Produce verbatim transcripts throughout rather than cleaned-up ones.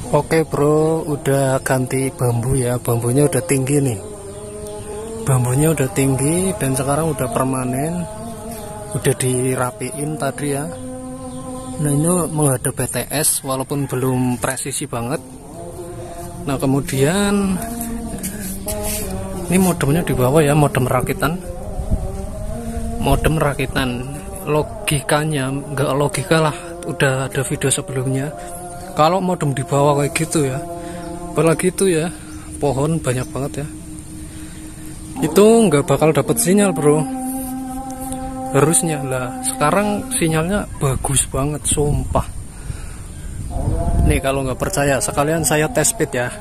Oke bro, udah ganti bambu ya. Bambunya udah tinggi nih. Bambunya udah tinggi dan sekarang udah permanen. Udah dirapiin tadi ya. Nah ini menghadap B T S walaupun belum presisi banget. Nah kemudian ini modemnya di bawah ya, modem rakitan. Modem rakitan. Logikanya nggak logika lah, udah ada video sebelumnya. Kalau modem di bawah kayak gitu ya, apalagi itu ya, pohon banyak banget ya, itu nggak bakal dapet sinyal bro. Harusnya lah, sekarang sinyalnya bagus banget, sumpah. Nih kalau nggak percaya, sekalian saya tes speed ya.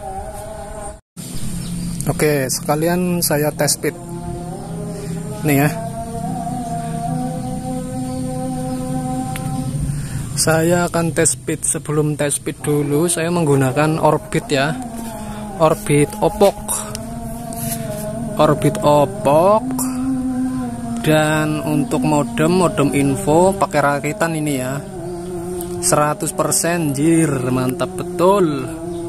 Oke, sekalian saya tes speed. Nih ya. Saya akan tes speed. Sebelum tes speed dulu saya menggunakan Orbit ya, Orbit Opok, Orbit Opok. Dan untuk modem, modem info pakai rakitan ini ya, seratus persen jir, mantap betul.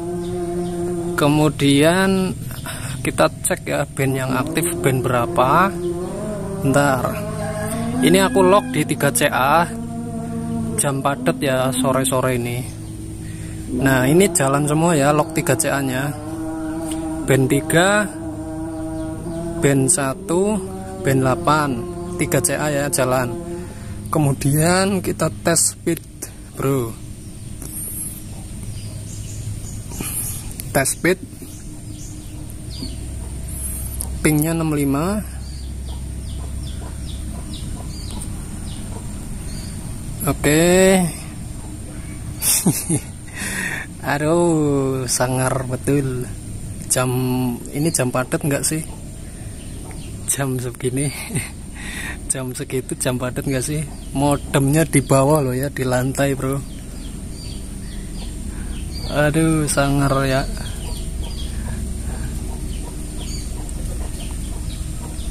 Kemudian kita cek ya band yang aktif, band berapa. Bentar, ini aku lock di tiga C A. Jam padat ya, sore-sore ini. Nah ini jalan semua ya, log tiga C A nya. Band tiga, band satu, band delapan, tiga C A ya jalan. Kemudian kita tes speed bro. Tes speed, pingnya enam puluh lima. Oke. Aduh, sangar betul. Jam ini jam padat enggak sih? Jam segini. Jam segitu jam padat enggak sih? Modemnya di bawah loh ya, di lantai, bro. Aduh, sangar ya.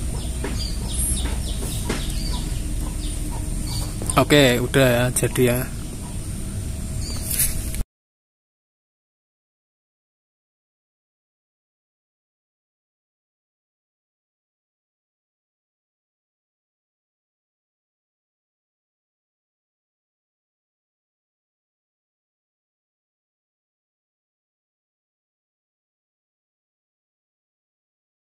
Oke, udah ya, jadi ya.